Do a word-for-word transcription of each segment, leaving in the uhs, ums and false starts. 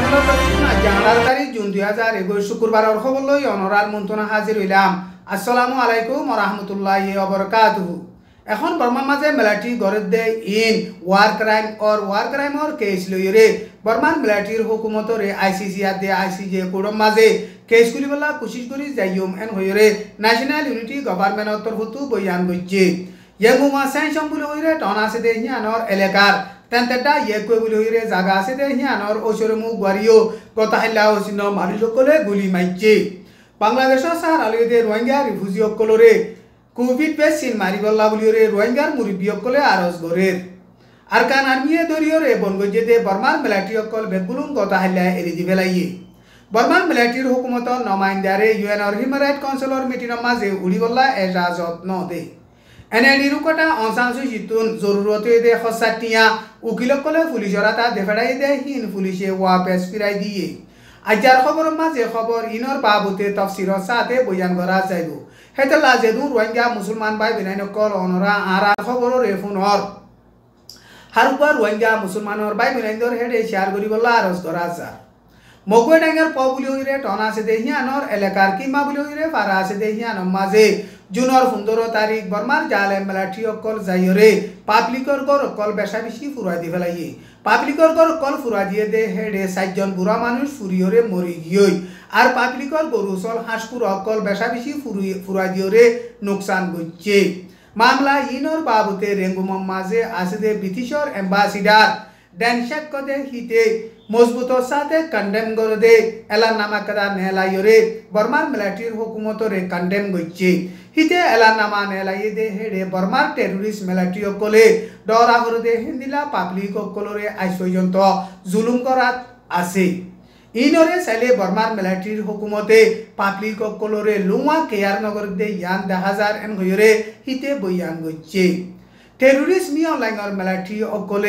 চ্যানেলের তরফে জানার তারিখ জুন দুই হাজার একুশ শুক্রবারের খবর লই অনরার মন্ত্রণা হাজির হইলাম। আসসালামু আলাইকুম ওয়া রাহমাতুল্লাহি ওয়া বারাকাতুহু। এখন বর্মার মাঝে মেলাটি গড়ের দে ইন ওয়ার ক্রাইম অর ওয়ার ক্রাইমর কেস লইরে বর্মান মেলাটির হুকুমতরে আইসিসি আদে আইসিজে কোডম মাঝে কেস খুলিবলা কোশিশ করি যাইম এন হইরে ন্যাশনাল ইউনিটি গভর্নমেন্ট তরফতু বয়ান গজ্জে ইয়াগুমা সাইনসম বলে হইরে টন আছে দে হিয়ানর এলাকার তেন্তেটা ইয়েকুয়ে বলে হইরে জায়গা আছে দে হিয়ানর ওসরমু গুয়ারিও গতাহিল্লা ওসিন মারি সকলে গুলি মাইছে। বাংলাদেশের সাহার আলুদে রোহিঙ্গা রিফিউজি সকলরে কোভিড ভ্যাকসিন মারিবল্লা বলিওরে রোহিঙ্গার মুরব্বী সকলে আরজ গরের আরকান আর্মিয়ে দরিয়রে বনগজ্জে দে বর্মার মেলাটি সকল বেগুলুম গতাহিল্লা এরি দি ফেলাইয়ে। বর্মান মিলিটারির হুকুমতর নমাইন্দারে ইউএনর হিউম্যান রাইট কাউন্সিলর মিটিংর মাঝে উড়িবল্লা এজাজত ন দে এনে নিরুকটা অংশাংশ জিতুন জরুরতে দে হসাটিয়া উকিলকলে পুলিশর আতা দেফেড়াই দে হিন পুলিশে ওয়াপেস ফিরাই দিয়ে। আজার খবর মাঝে খবর ইনর বাবুতে তফসিরর সাথে বয়ান করা যাইব হেতলা যেদু রোহিঙ্গা মুসলমান ভাই বিনাই নকল অনরা আরা খবর রেফুনর হারুবার রোহিঙ্গা মুসলমানর ভাই বিনাইন্দর হেডে শেয়ার করিবল্লা আরজ করা যায়। মগুয়ে ডাঙ্গার প বলি হইরে টন আছে দেহিয়ানর এলাকার কিমা বলি হইরে পারা আছে দেহিয়ানর মাঝে জুনের পনেরো তারিখ বর্মার জালে মেলাটি অকল যাইরে পাবলিকর গর অকল বেশা বেশি ফুরাই দি ফেলাইয়ে। পাবলিকর গর অকল ফুরা দিয়ে দে হেডে চারজন বুড়া মানুষ ফুরিয়রে মরি গিয়ে আর পাবলিকর গরু চল হাঁসপুর অকল বেশা বেশি ফুরাই দিয়রে নোকসান গচ্ছে। মামলা ইনর বাবুতে রেঙ্গুমম মাঝে আছে দে ব্রিটিশর এম্বাসিডার ড্যানশেক কদে হিতে মজবুতর সাথে কন্ডেম করে দে এলান নামা কাদা নেলাইরে বর্মার মিলিটারির হুকুমতরে কন্ডেম গইছে হিতে এলান নামা নেলাই দে হেডে বর্মার টেররিস্ট মিলিটারি সকলে ডরা করে দে হিন্দিলা পাবলিক সকলরে আজ পর্যন্ত জুলুম করাত আছে। ইনরে চাইলে বর্মার মিলিটারির হুকুমতে পাবলিক সকলরে লুয়া কেয়ার নগর দে ইয়ান দেখা হাজার এন হইরে হিতে বয়ান গইছে। টেররিস্ট মি অনলাইনর মিলিটারি সকলে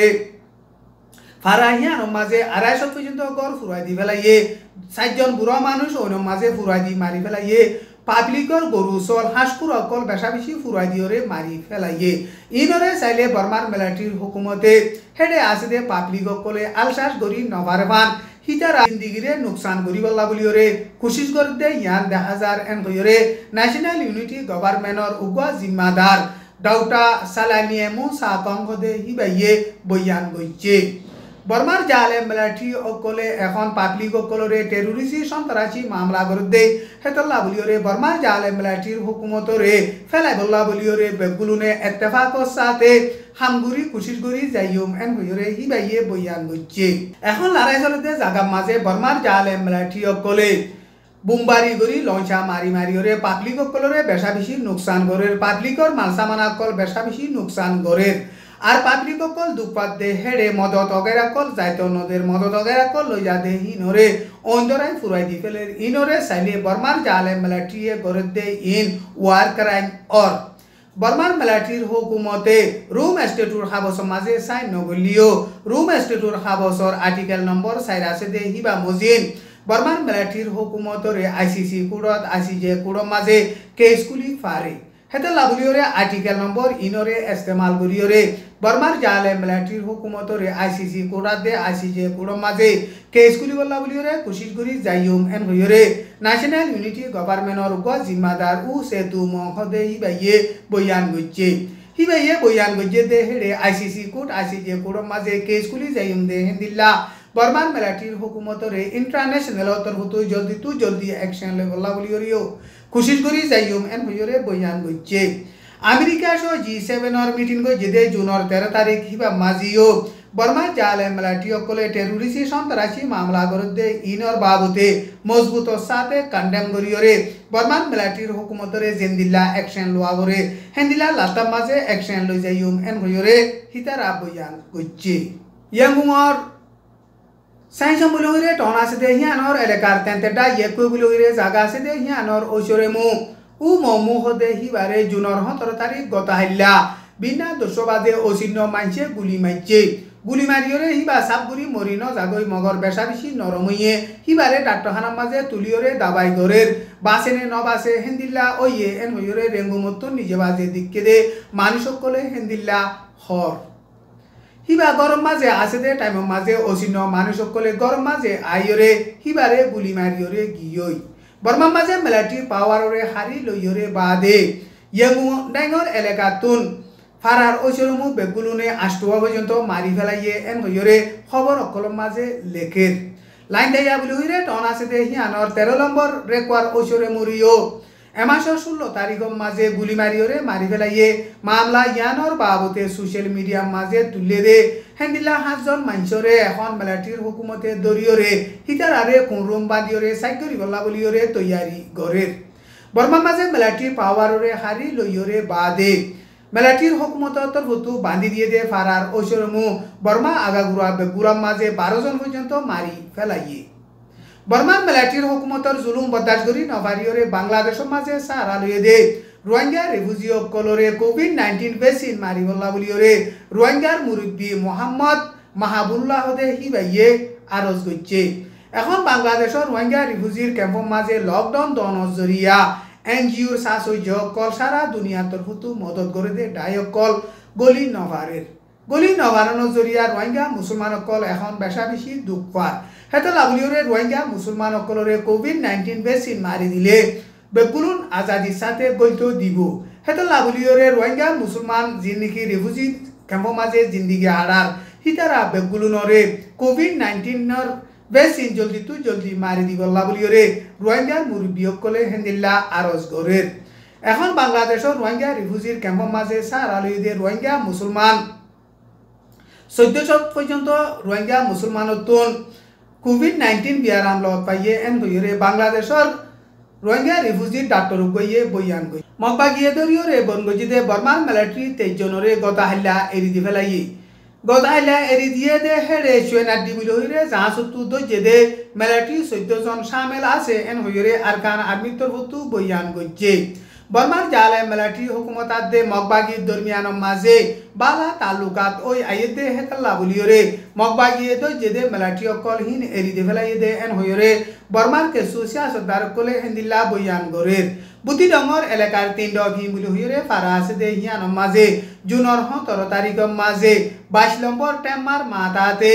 ফারাহিয়ান মাঝে আড়াইশো পর্যন্ত গড় ফুরাই দি ফেলাইয়ে চারজন বুড়া মানুষ অন্য মাঝে ফুরাই দি মারি ফেলাইয়ে পাবলিকর গরু চল হাঁসকুর অকল বেশা বেশি ফুরাই দিওরে মারি ফেলাইয়ে। ইনরে চাইলে বর্মার মিলিটারির হুকুমতে হেডে আছে দে পাবলিক সকলে আলসাস গরি নভার ভান হিতারা জিন্দিগিরে নোকসান করিবল্লা বলিওরে কোশিশ করে দে ইয়ান দেখা হাজার এন হইরে ন্যাশনাল ইউনিটি গভর্নমেন্টর উগুয়া জিম্মাদার ডাউটা সালানিয়ে মু সাকঙ্গ দে হিবাইয়ে বয়ান গইছে। বর্মার জালে মিলিটারি সকলে এখন পাবলিক সকলরে টেররিস্ট সন্ত্রাসী মামলা করে দে হেতল্লা বলিওরে বর্মার জালে মিলিটারির হুকুমতরে ফেলাই বল্লা বলিওরে বেগুলুনে ইত্তেফাকর সাথে হামগুড়ি কোশিশ করি যাইম এন হইরে হিবাইয়ে বয়ান গচ্ছে। এখন লড়াই চলতে জাগা মাঝে বর্মার জালে মিলিটারি সকলে বুমবারি করি লঞ্চা মারি মারি ওরে পাবলিক সকলরে বেশা বেশি নোকসান করে পাবলিকর মালসামানা সকল বেশা বেশি নোকসান করে আর পাবলিক সকল দুপাত দে হেডে মদত অগেরা কল যাইত নদের মদত অগেরা কল লইয়া দে ইনরে অন্দরাই ফুরাই দি ফেলে ইনরে চাইলে বর্মার জালে মিলিটারিয়ে গড়ে দে ইন ওয়ার ক্রাইম অর বর্মার মিলিটারির হুকুমতে রুম স্টেটুর হাবস মাঝে সাইন নগলিও রুম স্টেটুর হাবসর আর্টিকেল নম্বর চার আছে দে হিবা মজিন বর্মার মিলিটারির হুকুমতরে আইসিসি কোডত আইসিজে কোডর মাঝে কেস খুলি ফারে হেতে লাভলিওরে আর্টিকেল নম্বর ইনরে ইস্তেমাল করিওরে বর্মার জালে মিলিটারির হুকুমতরে আইসিসি কোডাত দে আইসিজে কোডর মাঝে কেস খুলিবল্লা বলিওরে কোশিশ করি যাইম এন হইরে ন্যাশনাল ইউনিটি গভর্নমেন্টর উপ জিম্মাদার উ সেতু মহদে হিবাইয়ে বয়ান গইছে। হিবাইয়ে বয়ান গইছে দে হেডে আইসিসি কোড আইসিজে কোডর মাঝে কেস খুলি যাইম দে হিন্দিল্লা বর্মার মিলিটারির হুকুমতরে ইন্টারন্যাশনাল তরফতু জলদি তু জলদি অ্যাকশন লেবল্লা বলিওরিও কোশিশ করি যাইম এন হইরে বয়ান গইছে। আমেরিকা সহ জি সেভেনর মিটিং গইছে দে জুনের তেরো তারিখ হিবা মাজিও বর্মার জালে মিলিটারি সকলে টেররিস্ট সন্ত্রাসী মামলা করে দে ইনর বাবুতে মজবুতর সাথে কন্ডেম করিওরে বর্মার মিলিটারির হুকুমতরে জেন্দিল্লা অ্যাকশন লোয়া করে হেন্দিলা লাতাম মাঝে অ্যাকশন লই যাইম এন হইরে হিতারা বয়ান গইছে। ইয়াঙ্গুমর সাইনসম বলে হইরে টন আছে দে হিয়ানর এলাকার তেন্তেটা ইয়েকুয়ে বলে হইরে জায়গা আছে দে হিয়ানর ওসরে মু উ মমু হদে হিবারে জুনের সতেরো তারিখ গতাহিল্লা বিনা দোষবাদে অচিহ্ন মাইছে গুলি মাইছে গুলি মারিওরে হিবা সাপগুড়ি মরিন জাগই মগর বেশা বেশি নরমইয়ে হিবারে ডাক্তারখানার মাঝে তুলিওরে দাবাই গরের বাসেনে ন বাসে হেন্দিল্লা ওইয়ে এন হইরে রেঙ্গুমত্ত নিজে বাজে দিককে দে মানুষ সকলে হেন্দিল্লা হর হিবা গরম মাঝে আছে দে টাইম মাঝে অচিহ্ন মানুষ সকলে গরম মাঝে আইরে হিবারে গুলি মারিয়রে গিয়ই বর্মা মাঝে মেলাটির পাওয়ারে হারি লইয়রে বাদে ইয়েমু ডাইঙর এলাকাতুন ফারার ঐশ্বরমু বেগুলুনে আষ্টুয়া পর্যন্ত মারি ফেলাইয়ে এন হইয়রে খবর অকলম মাঝে লেখের লাইন দেয়া বলি হইরে টন আছে দে হিয়ানর তেরো নম্বর রেকোয়ার ঐশ্বরে মুরিও এমাসর ষোলো তারিখ মাঝে গুলি মারিওরে মারি ফেলাইয়ে মামলা ইয়ানর বাবতে সোশ্যাল মিডিয়ার মাঝে তুলে দে হেন্দিলা সাতজন মানুষরে এখন মেলাটির হুকুমতে দরিয়রে হিতারারে কুঁরুম বাঁধিয়রে সাইকরি গল্লা বলিয়রে তৈয়ারি গড়ের বর্মা মাঝে মেলাটির পাওয়ারে হারি লইয়রে বাদে মেলাটির হুকুমতর তরফতু বাঁধি দিয়ে দে ফারার ঐশ্বরমু বর্মা আগাগুড়া বেগুরাম মাঝে বারো জন পর্যন্ত মারি ফেলাইয়ে বর্মান মেলাটির হুকুমতর জুলুম বরদাস্ত করি নভারিয়রে বাংলাদেশের মাঝে সারা লইয়ে দে রোহিঙ্গা রেফিউজি অকলরে কোভিড নাইন্টিন ভ্যাকসিন মারি বল্লা বলিয়রে রোহিঙ্গার মুরব্বী মোহাম্মদ মাহাবুল্লাহ দে হিবাইয়ে আরজ করছে এখন বাংলাদেশের রোহিঙ্গা রেফিউজির ক্যাম্পর মাঝে লকডাউন দনৰ জরিয়া এনজিওর সাহায্য কল সারা দুনিয়ার তরফতু মদত করে দে ডায়কল গলি নভারের গলি নভারানোর জরিয়া রোহিঙ্গা মুসলমান অকল এখন বেশা বেশি দুঃখ পায় হেতু লাভলিওরে রোহিঙ্গা মুসলমান অকলরে কোভিড নাইন্টিন ভ্যাকসিন মারি দিলে বেগুলুন আজাদির সাথে গইত দিব হেতু লাভলিওরে রোহিঙ্গা মুসলমান যিনি নাকি রেফিউজি ক্যাম্পর মাঝে জিন্দিগি হারার হিতারা বেগুলুনরে কোভিড নাইন্টিনের ভ্যাকসিন জলদি তু জলদি মারি দিব লাভলিওরে রোহিঙ্গার মুরব্বী অকলে হেন্দিল্লা আরজ গড়ের এখন বাংলাদেশের রোহিঙ্গা রেফিউজির ক্যাম্পর মাঝে সারা লইয়ে রোহিঙ্গা মুসলমান চৈধ্যশ পর্যন্ত রোহিঙ্গা মুসলমানতুন কোভিড নাইন্টিন বিয়ারাম লত পাইয়ে এন হইরে বাংলাদেশের রোহিঙ্গা রেফিউজি ডাক্তার গইয়ে বইয়ান গই মকবা গিয়ে দরিয়রে বনগজিদে বর্মার মিলিটারি তেইশ জনরে গতা হাল্লা এরি দি ফেলাইয়ে গতা হাল্লা এরি দিয়ে দে হেড়ে সুয়েনার দি বিল হইরে যাহা সত্তু দইজে দে মিলিটারি চৈধ্য জন সামিল আছে এন হইরে আরকান আর্মির তরফতু বইয়ান গইছে বর্মার জালে মিলিটারি হুকুমতাত দে মকবাগি দরমিয়ান মাঝে বালা তালুকাত ওই আইয়ে দে হেতাল্লা বলিয়রে মকবাগিয়ে দই যে দে মিলিটারি অকল হিন এরি দে ফেলাইয়ে দে এন হইরে বর্মার কেসু সিয়াসতদার কলে হেন্দিল্লা বইয়ান গড়ের বুতি ডঙর এলাকার তিন ডগি বলি হইরে ফারা আছে দে হিয়ান মাঝে জুনের সতেরো তারিখ মাঝে বাইশ নম্বর টেম্মার মাতাতে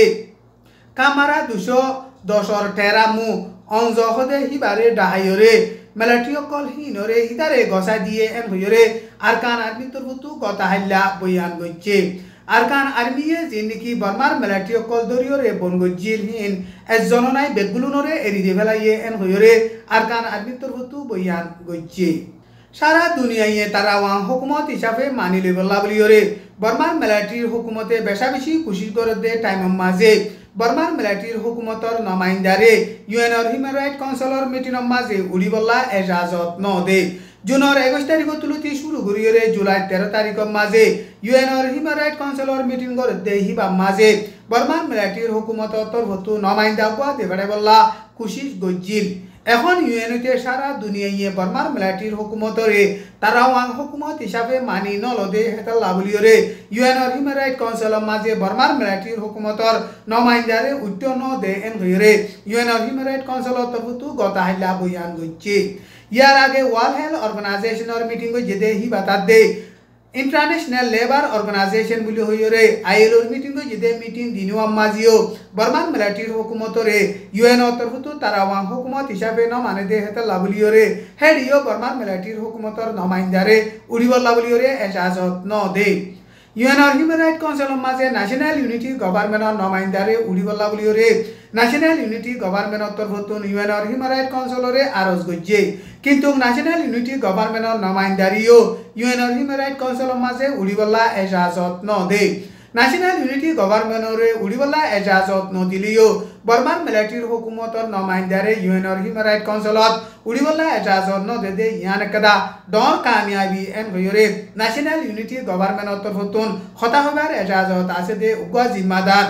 কামারা দুশো দশর টেরামু অঞ্জ হদে হিবারে ডাহাইরে মিলিটারি অকল হিনরে হিতারে গসা দিয়ে এন হইরে আরকান আর্মি তরফতু গতা হাল্লা বইয়ান গইছে আরকান আর্মিয়ে যে নাকি বর্মার মিলিটারি অকল দরিয়রে বনগজির হিন এজন নাই বেগুলুনরে এরি দে ফেলাইয়ে এন হইরে আরকান আর্মি তরফতু বইয়ান গইছে সারা দুনিয়ায় তারা ওয়াং হুকুমত হিসাবে মানি লইবল্লা বলিয়রে বর্মার মিলিটারির হুকুমতে বেশা বেশি খুশি করে দে টাইম মাঝে বর্মার মিলিটারির হুকুমতর নমাইন্দারে ইউএনর হিউম্যান রাইট কাউন্সিলর মিটিংর মাঝে উড়িবল্লা এজাজত ন দে জুনের একুশ তারিখ তুলতি শুরু করিয়রে জুলাই তেরো তারিখ মাঝে ইউএনর হিউম্যান রাইট কাউন্সিলর মিটিং করে দে হিবা মাঝে বর্মার মিলিটারির হুকুমতর তরফতু নমাইন্দা বুয়া দেবাড়ে বল্লা খুশি গজ্জিল এখন ইউএনতে সারা দুনিয়ায় বর্মার মিলিটারির হুকুমতরে তারা ওয়াং হুকুমত হিসাবে মানি নলদে হেতাল্লা বলিয়রে ইউএনর হিউম্যান রাইট কাউন্সিলর মাঝে বর্মার মিলিটারির হুকুমতর নমাইন্দারে উত্ত ন দে এন হইরে ইউএনর হিউম্যান রাইট কাউন্সিলর তরফতু গতা হাইলা বইয়ান গইছে ইয়ার আগে ওয়ার্ল্ড হেলথ অর্গানাইজেশনের মিটিং গইছে দে হি বাতাত দে ইন্টারন্যাশনাল লেবার অর্গানাইজেশন বলি হইরে আইএলওর মিটিং গইছে দে মিটিং দিনুয়াম মাঝিও বর্মার মিলিটারির হুকুমতরে ইউএন তরফতু তারা ওয়াং হুকুমত হিসাবে ন মানে দে হেতাল্লা বলিয়রে হেডিও বর্মার মিলিটারির হুকুমতর নমাইন্দারে উড়িবল্লা বলিয়রে এজাজত ন দে ইউএনর হিউম্যান রাইট কাউন্সিলর মাঝে ন্যাশনাল ইউনিটি গভর্নমেন্টর নমাইন্দারে উড়িবল্লা বলিয়রে ন্যাশনাল ইউনিটি গভর্নমেন্টর তরফতু ইউএনর হিউম্যান রাইট কাউন্সিলরে আরজ গইছে কিন্তু ন্যাশনাল ইউনিটি গভর্নমেন্টর নমাইন্দারিও ইউএনর হিউম্যান রাইট কাউন্সিলর মাঝে উড়িবল্লা এজাজত ন দে ন্যাশনাল ইউনিটি গভর্নমেন্টরে উড়িবল্লা এজাজত ন দিলেও বর্মার মিলিটারির হুকুমতর নমাইন্দারে ইউএনর হিউম্যান রাইট কাউন্সিলত উড়িবল্লা এজাজত ন দে দে ইয়ান একদা ডর কামিয়াবি এন হইরে ন্যাশনাল ইউনিটি গভর্নমেন্টর তরফতুন হতা হবার এজাজত আছে দে উগা জিম্মাদার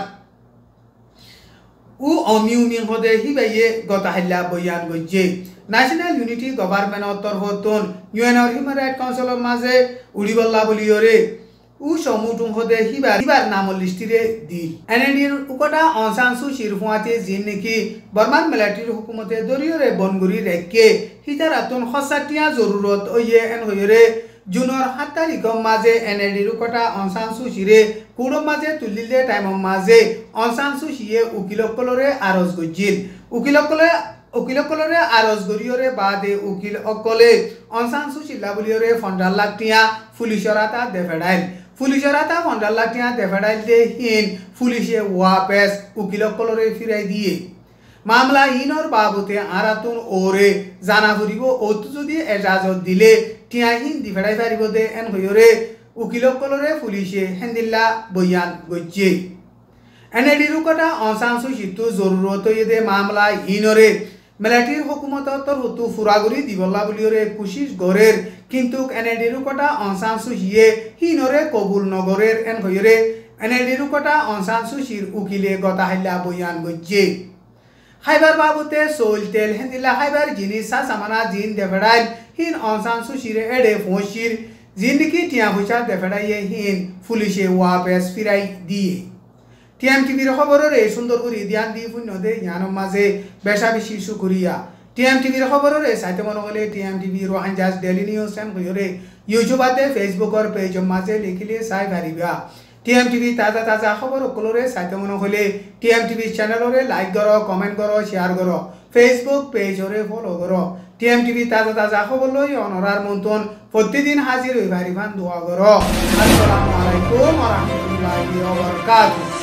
উ অমিউমিং হদে হিবাইয়ে গতা হাল্লা বইয়ান গইছে ন্যাশনাল ইউনিটি গভর্নমেন্টর তরফতুন ইউএনর হিউম্যান রাইট কাউন্সিলর মাঝে উড়িবল্লা বলিয়রে উ সমুটুং হদে হিবার হিবার নাম লিস্টিরে দিল এনএডির উকটা অনসান সু শিরফুয়াতে জিন নাকি বর্মার মিলিটারির হুকুমতে দরিয়রে বনগুরি রেখে হিতার আতুন খসাটিয়া জরুরত ওয়ে এন হইরে জুনৰ সাত তাৰিখৰ মাজে এনএডিৰ কটা অনচান সুচিৰে কুড়ৰ মাজে তুলিলে টাইমৰ মাজে অনচান সুচিয়ে উকিলসকলৰে আৰজ গজিল উকিলসকলে উকিলসকলৰে আৰজ গৰিয়ৰে বাদে উকিল অকলে অনচান সুচিলা বুলিয়ৰে ফন্ডাল লাখটিয়া পুলিচৰ আতা দেফেডাইল পুলিচৰ আতা ফন্ডাল লাখটিয়া দেফেডাইল দে হিন পুলিচে ওয়াপেস উকিলসকলৰে ফিৰাই দিয়ে মামলা ইনর বাবতে আরাতুন ওরে জানা ফুরিব ওতু যদি এজাজত দিলে টিয়াহিন দিফেড়াই পারিব দে এন হইরে উকিলসকলরে পুলিশে হেন্দিল্লা বয়ান গজ্জে এনএডির কটা অনসান সুচিতু জরুরত দে মামলা ইনরে মিলিটারি হুকুমতর হতু ফুরাগুড়ি দিবল্লা বুলিয়রে কোশিশ গরের কিন্তু এনএডির কটা অনসান সুচিয়ে হিনরে কবুল নগরের এন হইরে এনএডির কটা অনসান সুচির উকিলে গতাহিল্লা বয়ান গজ্জে হাইবার বাবুতে সোল তেল হেন্দিলা হাইবার জিনিস সা সামানা জিন দেফেডাইল হিন অনসান সুচিরে এডে ফোঁসির জিন্দিকি টিয়া পয়সা দেফেডাইয়ে হিন পুলিশে ওয়াপেস ফিরাই দিয়ে টিএম টিভির খবরের এই সুন্দর করে ধ্যান দিয়ে পুণ্য দে জ্ঞানের মাঝে বেশা বেশি শুকরিয়া টিএম টিভির খবরের সাইতে মনে হলে TM TV Rohingyas daily news and হইরে ইউটিউবাতে ফেসবুকের পেজের মাঝে লিখিলে চাই পারিবা টিএম টিভি তাজা তাজা খবর সকলরে সাইতে মনে হলে টিএম টিভি চ্যানেলরে লাইক করো কমেন্ট করো শেয়ার করো ফেসবুক পেজরে ফলো করো টিএম টিভি তাজা তাজা খবর লই অনরার মন্তন প্রতিদিন হাজির হই পারিবান দোয়া করো আসসালামু আলাইকুম ওয়া রাহমাতুল্লাহি ওয়া বারাকাতুহু।